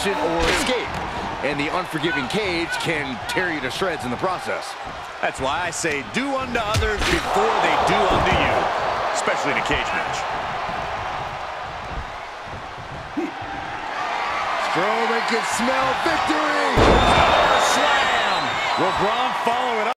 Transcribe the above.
distraction or escape. And the unforgiving cage can tear you to shreds in the process. That's why I say do unto others before they do unto you, especially in a cage match. Strowman can smell victory. Power slam. Will Braun follow it up?